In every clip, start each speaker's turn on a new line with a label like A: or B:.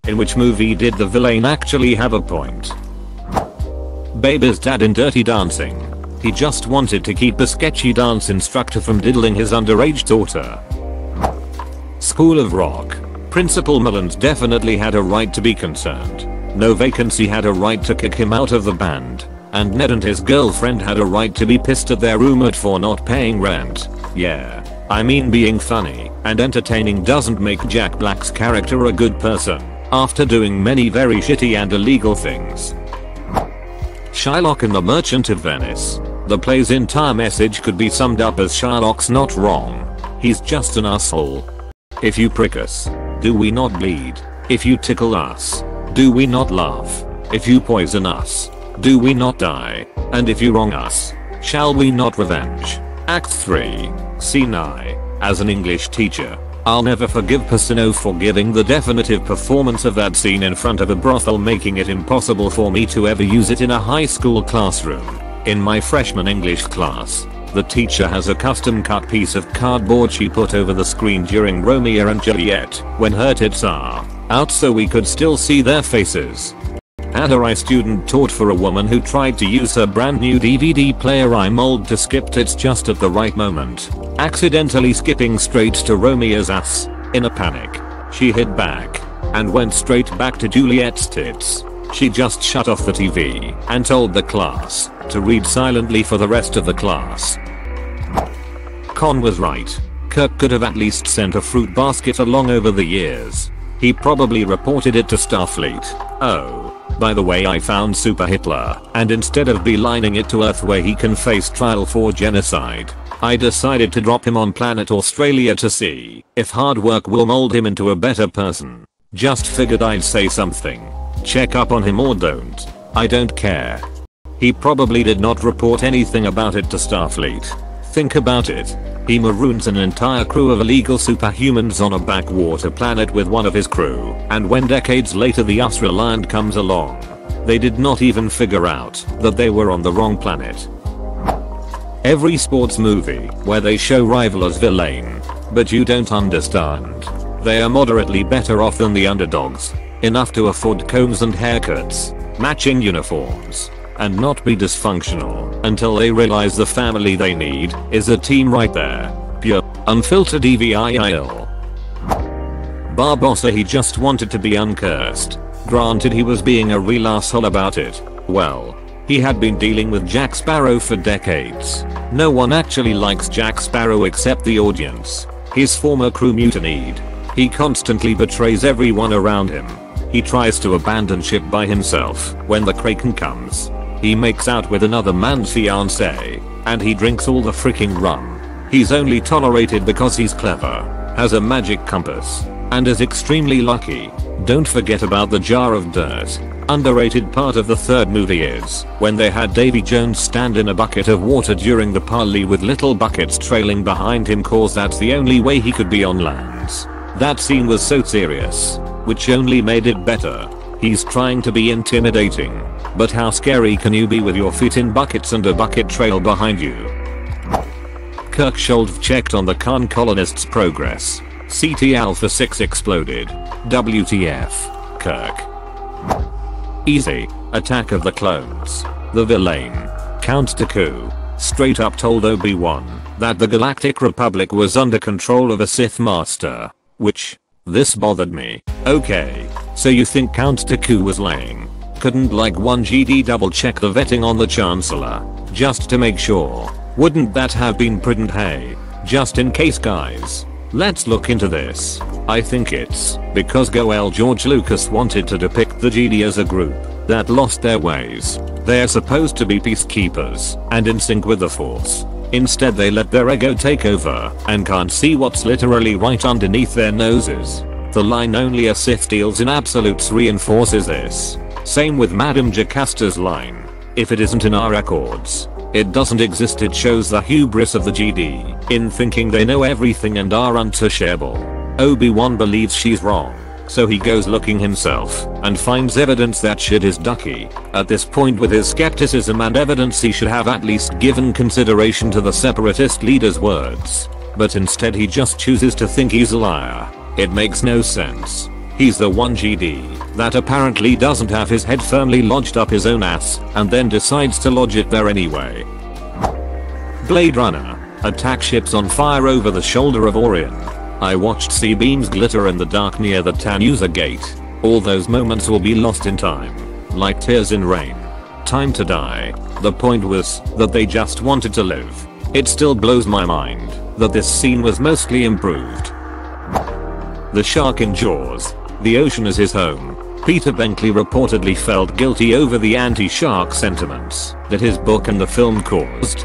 A: In which movie did the villain actually have a point? Baby's dad in Dirty Dancing. He just wanted to keep the sketchy dance instructor from diddling his underage daughter. School of Rock. Principal Mullins definitely had a right to be concerned. No Vacancy had a right to kick him out of the band. And Ned and his girlfriend had a right to be pissed at their roommate for not paying rent. Yeah. I mean, being funny and entertaining doesn't make Jack Black's character a good person, after doing many very shitty and illegal things. Shylock in The Merchant of Venice. The play's entire message could be summed up as Shylock's not wrong. He's just an asshole. If you prick us, do we not bleed? If you tickle us, do we not laugh? If you poison us, do we not die? And if you wrong us, shall we not revenge? Act 3. Scene I. As an English teacher, I'll never forgive Pacino for giving the definitive performance of that scene in front of a brothel, making it impossible for me to ever use it in a high school classroom. In my freshman English class, the teacher has a custom cut piece of cardboard she put over the screen during Romeo and Juliet when her tits are out so we could still see their faces. Had a student taught for a woman who tried to use her brand new DVD player iMold to skip tits just at the right moment, accidentally skipping straight to Romeo's ass. In a panic, she hid back and went straight back to Juliet's tits. She just shut off the TV and told the class to read silently for the rest of the class. Con was right. Kirk could have at least sent a fruit basket along over the years. He probably reported it to Starfleet. Oh, by the way, I found Super Hitler, and instead of beelining it to Earth where he can face trial for genocide, I decided to drop him on planet Australia to see if hard work will mold him into a better person. Just figured I'd say something. Check up on him or don't. I don't care. He probably did not report anything about it to Starfleet. Think about it. He maroons an entire crew of illegal superhumans on a backwater planet with one of his crew, and when decades later the Australind comes along, they did not even figure out that they were on the wrong planet. Every sports movie where they show rival as villain, but you don't understand. They are moderately better off than the underdogs, enough to afford combs and haircuts, matching uniforms, and not be dysfunctional until they realize the family they need is a team right there. Pure, unfiltered EVIL. Barbossa, he just wanted to be uncursed. Granted, he was being a real asshole about it. Well, he had been dealing with Jack Sparrow for decades. No one actually likes Jack Sparrow except the audience. His former crew mutinied. He constantly betrays everyone around him. He tries to abandon ship by himself when the Kraken comes. He makes out with another man's fiancée, and he drinks all the freaking rum. He's only tolerated because he's clever, has a magic compass, and is extremely lucky. Don't forget about the jar of dirt. Underrated part of the third movie is when they had Davy Jones stand in a bucket of water during the parley with little buckets trailing behind him, cause that's the only way he could be on land. That scene was so serious, which only made it better. He's trying to be intimidating, but how scary can you be with your feet in buckets and a bucket trail behind you? Kirk Sholv checked on the Khan colonists' progress. CT Alpha 6 exploded. WTF. Kirk. Easy. Attack of the Clones. The villain, Count Dooku, straight up told Obi-Wan that the Galactic Republic was under control of a Sith Master, which, this bothered me. Okay, so you think Count Dooku was lying? Couldn't like one GD double check the vetting on the Chancellor, just to make sure? Wouldn't that have been prudent? Hey, just in case, guys. Let's look into this. I think it's because George Lucas wanted to depict the GD as a group that lost their ways. They're supposed to be peacekeepers and in sync with the Force. Instead they let their ego take over and can't see what's literally right underneath their noses. The line "only a Sith deals in absolutes" reinforces this. Same with Madame Jacasta's line. If it isn't in our records, it doesn't exist. It shows the hubris of the GD in thinking they know everything and are untouchable. Obi-Wan believes she's wrong, so he goes looking himself and finds evidence that shit is ducky. At this point, with his skepticism and evidence, he should have at least given consideration to the separatist leader's words. But instead he just chooses to think he's a liar. It makes no sense. He's the one GD that apparently doesn't have his head firmly lodged up his own ass and then decides to lodge it there anyway. Blade Runner. Attack ships on fire over the shoulder of Orion. I watched sea beams glitter in the dark near the Tanusa gate. All those moments will be lost in time. Like tears in rain. Time to die. The point was that they just wanted to live. It still blows my mind that this scene was mostly improved. The shark in Jaws. The ocean is his home. Peter Benkley reportedly felt guilty over the anti-shark sentiments that his book and the film caused.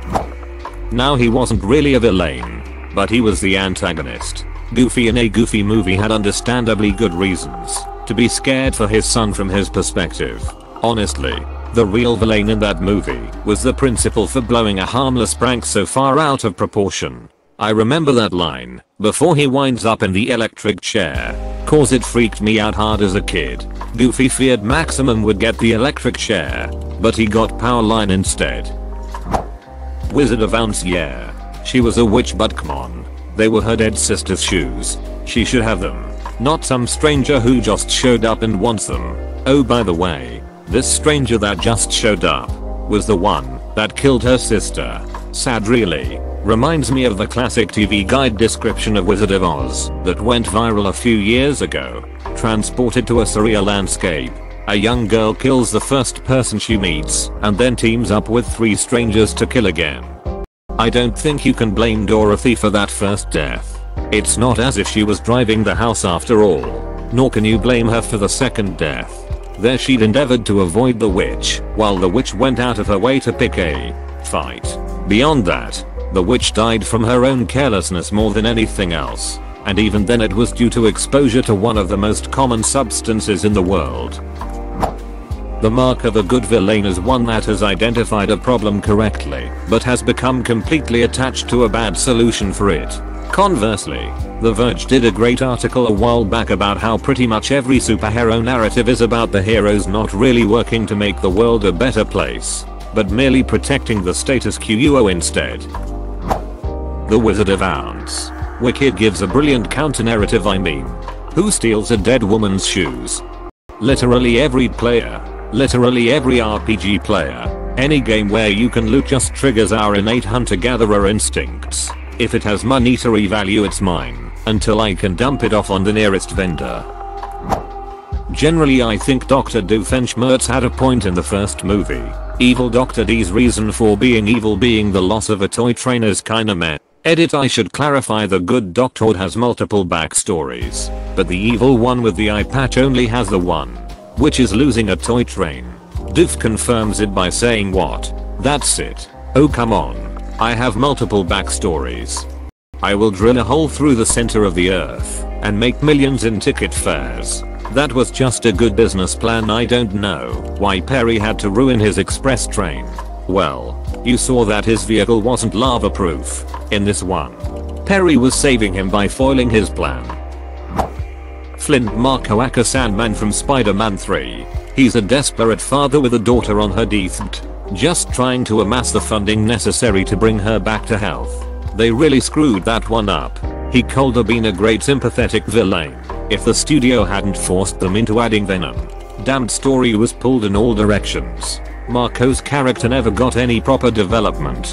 A: Now he wasn't really a villain, but he was the antagonist. Goofy in a Goofy movie had understandably good reasons to be scared for his son from his perspective. Honestly, the real villain in that movie was the principal for blowing a harmless prank so far out of proportion. I remember that line before he winds up in the electric chair, cause it freaked me out hard as a kid. Goofy feared Maximum would get the electric chair, but he got Powerline instead. Wizard of Oz, yeah. She was a witch, but come on. They were her dead sister's shoes. She should have them. Not some stranger who just showed up and wants them. Oh, by the way, this stranger that just showed up was the one that killed her sister. Sad really. Reminds me of the classic TV guide description of Wizard of Oz that went viral a few years ago. Transported to a surreal landscape. A young girl kills the first person she meets and then teams up with 3 strangers to kill again. I don't think you can blame Dorothy for that first death. It's not as if she was driving the house after all. Nor can you blame her for the second death. There she'd endeavored to avoid the witch, while the witch went out of her way to pick a fight. Beyond that, the witch died from her own carelessness more than anything else. And even then it was due to exposure to one of the most common substances in the world. The mark of a good villain is one that has identified a problem correctly, but has become completely attached to a bad solution for it. Conversely, The Verge did a great article a while back about how pretty much every superhero narrative is about the heroes not really working to make the world a better place, but merely protecting the status quo instead. The Wizard of Oz. Wicked gives a brilliant counter-narrative. I mean, who steals a dead woman's shoes? Literally every player. Literally every RPG player. Any game where you can loot just triggers our innate hunter-gatherer instincts. If it has monetary value, it's mine, until I can dump it off on the nearest vendor. Generally, I think Dr. Doofenshmirtz had a point in the first movie. Evil Dr. D's reason for being evil being the loss of a toy trainer's kinda meh. Edit: I should clarify, the good Doctor has multiple backstories, but the evil one with the eye patch only has the one, which is losing a toy train. Doof confirms it by saying, what? That's it. Oh come on. I have multiple backstories. I will drill a hole through the center of the earth and make millions in ticket fares. That was just a good business plan. I don't know why Perry had to ruin his express train. Well, you saw that his vehicle wasn't lava proof in this one. Perry was saving him by foiling his plan. Flint Markoaka Sandman from Spider-Man 3. He's a desperate father with a daughter on her deathbed, just trying to amass the funding necessary to bring her back to health. They really screwed that one up. He could have been a great sympathetic villain if the studio hadn't forced them into adding Venom. Damned story was pulled in all directions. Marco's character never got any proper development.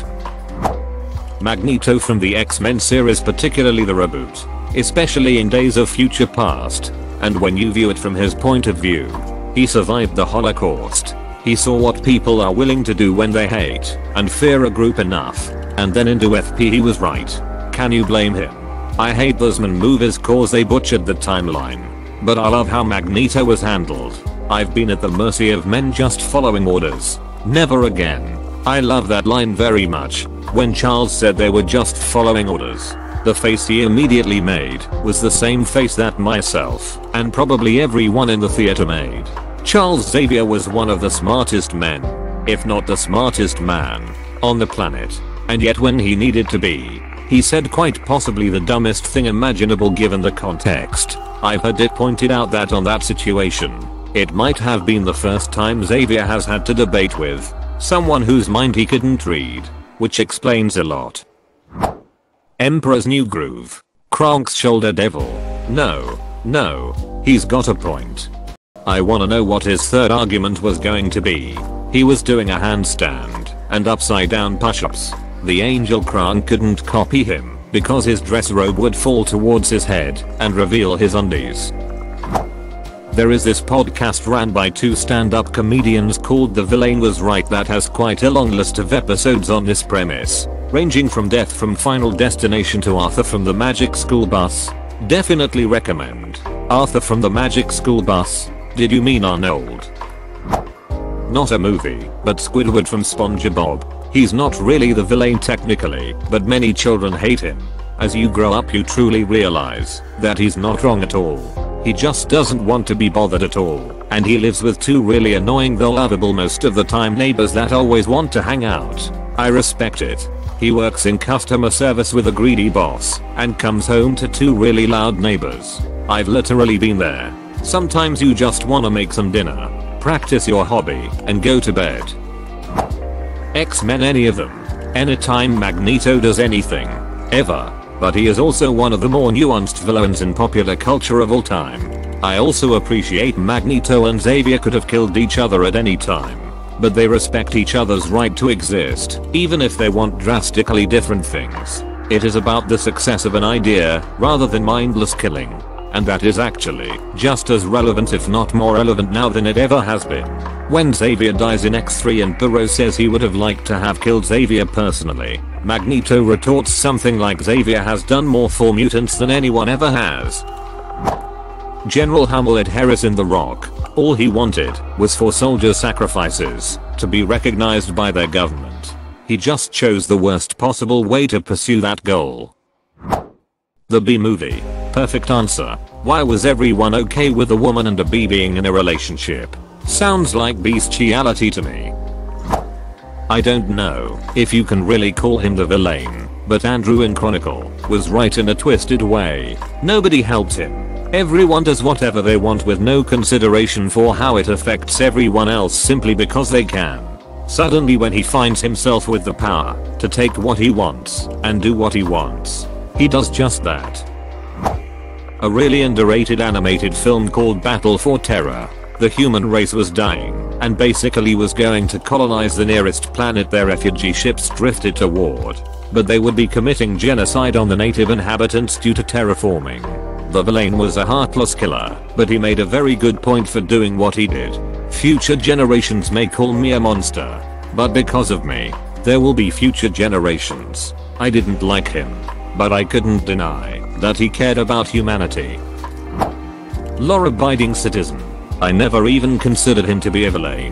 A: Magneto from the X-Men series, particularly the reboot, especially in Days of Future Past, and when you view it from his point of view, he survived the Holocaust. He saw what people are willing to do when they hate and fear a group enough, and then into FP he was right. Can you blame him? I hate those Man movies cause they butchered the timeline, but I love how Magneto was handled. I've been at the mercy of men just following orders. Never again. I love that line very much. When Charles said they were just following orders, the face he immediately made was the same face that myself and probably everyone in the theater made. Charles Xavier was one of the smartest men, if not the smartest man, on the planet. And yet when he needed to be, he said quite possibly the dumbest thing imaginable given the context. I've heard it pointed out that on that situation, it might have been the first time Xavier has had to debate with someone whose mind he couldn't read, which explains a lot. Emperor's New Groove. Kronk's Shoulder Devil. No. He's got a point. I wanna know what his third argument was going to be. He was doing a handstand and upside down push-ups. The angel Krang couldn't copy him because his dress robe would fall towards his head and reveal his undies. There is this podcast ran by two stand-up comedians called The Villain Was Right that has quite a long list of episodes on this premise, ranging from Death from Final Destination to Arthur from the Magic School Bus. Definitely recommend. Arthur from the Magic School Bus. Did you mean Arnold? Not a movie, but Squidward from SpongeBob. He's not really the villain technically, but many children hate him. As you grow up you truly realize that he's not wrong at all. He just doesn't want to be bothered at all, and he lives with two really annoying though lovable most of the time neighbors that always want to hang out. I respect it. He works in customer service with a greedy boss, and comes home to two really loud neighbors. I've literally been there. Sometimes you just wanna make some dinner, practice your hobby, and go to bed. X-Men, any of them. Anytime Magneto does anything. Ever. But he is also one of the more nuanced villains in popular culture of all time. I also appreciate Magneto and Xavier could have killed each other at any time. But they respect each other's right to exist, even if they want drastically different things. It is about the success of an idea, rather than mindless killing. And that is actually just as relevant if not more relevant now than it ever has been. When Xavier dies in X3 and Burrow says he would have liked to have killed Xavier personally, Magneto retorts something like Xavier has done more for mutants than anyone ever has. General Hamlet Harris in The Rock. All he wanted was for soldier sacrifices to be recognized by their government. He just chose the worst possible way to pursue that goal. The Bee Movie. Perfect answer. Why was everyone okay with a woman and a bee being in a relationship? Sounds like bestiality to me. I don't know if you can really call him the villain, but Andrew in Chronicle was right in a twisted way. Nobody helped him. Everyone does whatever they want with no consideration for how it affects everyone else simply because they can. Suddenly when he finds himself with the power to take what he wants and do what he wants, he does just that. A really underrated animated film called Battle for Terra. The human race was dying and basically was going to colonize the nearest planet their refugee ships drifted toward. But they would be committing genocide on the native inhabitants due to terraforming. The villain was a heartless killer, but he made a very good point for doing what he did. Future generations may call me a monster, but because of me, there will be future generations. I didn't like him, but I couldn't deny that he cared about humanity. Law-abiding citizen. I never even considered him to be a villain.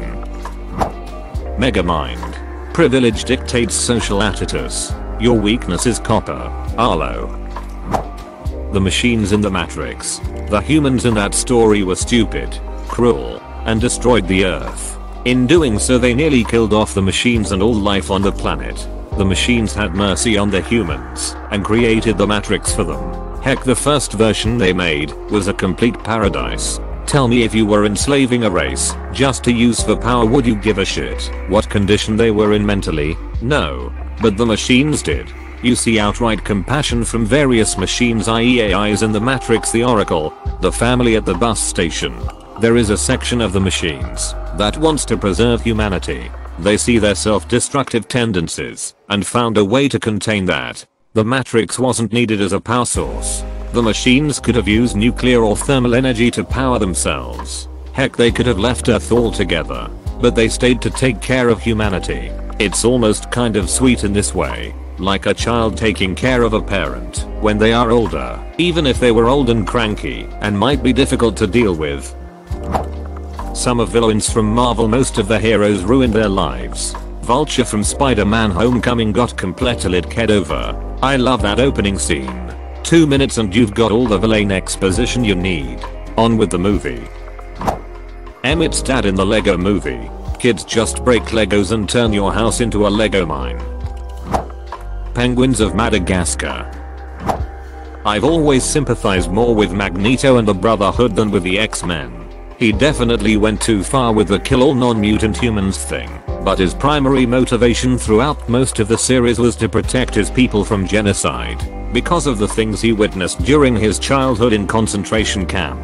A: Megamind. Privilege dictates social attitudes. Your weakness is copper. Arlo. The machines in the Matrix. The humans in that story were stupid, cruel, and destroyed the Earth. In doing so they nearly killed off the machines and all life on the planet. The machines had mercy on the humans and created the Matrix for them. Heck, the first version they made was a complete paradise. Tell me, if you were enslaving a race just to use for power, would you give a shit what condition they were in mentally? No. But the machines did. You see outright compassion from various machines, i.e. AIs in the Matrix, the Oracle, the family at the bus station. There is a section of the machines that wants to preserve humanity. They see their self-destructive tendencies and found a way to contain that. The Matrix wasn't needed as a power source. The machines could have used nuclear or thermal energy to power themselves. Heck, they could have left Earth altogether. But they stayed to take care of humanity. It's almost kind of sweet in this way. Like a child taking care of a parent when they are older, even if they were old and cranky and might be difficult to deal with. Some villains from Marvel, most of the heroes ruined their lives. Vulture from Spider-Man Homecoming got completely ked over. I love that opening scene. 2 minutes and you've got all the villain exposition you need. On with the movie. Emmett's dad in the Lego Movie. Kids just break Legos and turn your house into a Lego mine. Penguins of Madagascar. I've always sympathized more with Magneto and the Brotherhood than with the X-Men. He definitely went too far with the kill all non-mutant humans thing, but his primary motivation throughout most of the series was to protect his people from genocide, because of the things he witnessed during his childhood in concentration camps.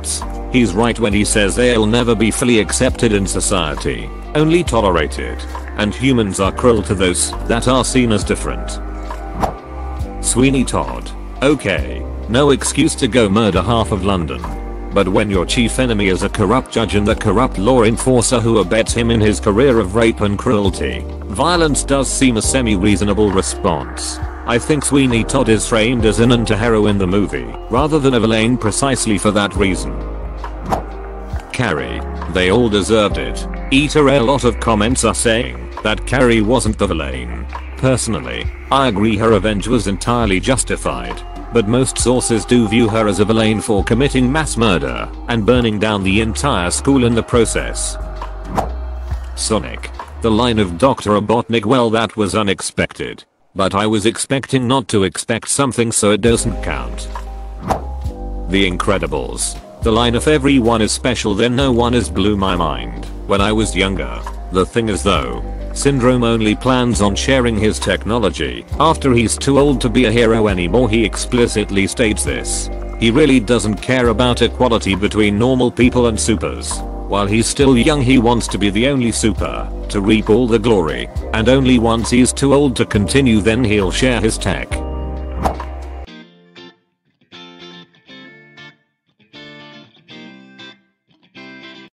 A: He's right when he says they'll never be fully accepted in society, only tolerated. And humans are cruel to those that are seen as different. Sweeney Todd. Okay, no excuse to go murder half of London. But when your chief enemy is a corrupt judge and a corrupt law enforcer who abets him in his career of rape and cruelty, violence does seem a semi-reasonable response. I think Sweeney Todd is framed as an anti-hero in the movie, rather than a villain precisely for that reason. Carrie. They all deserved it. A lot of comments are saying that Carrie wasn't the villain. Personally, I agree her revenge was entirely justified. But most sources do view her as a villain for committing mass murder and burning down the entire school in the process. Sonic. The line of Dr. Robotnik, well, that was unexpected. But I was expecting not to expect something, so it doesn't count. The Incredibles. The line of everyone is special then no one is blew my mind when I was younger. The thing is though, Syndrome only plans on sharing his technology after he's too old to be a hero anymore. He explicitly states this. He really doesn't care about equality between normal people and supers. While he's still young he wants to be the only super to reap all the glory, and only once he's too old to continue then he'll share his tech.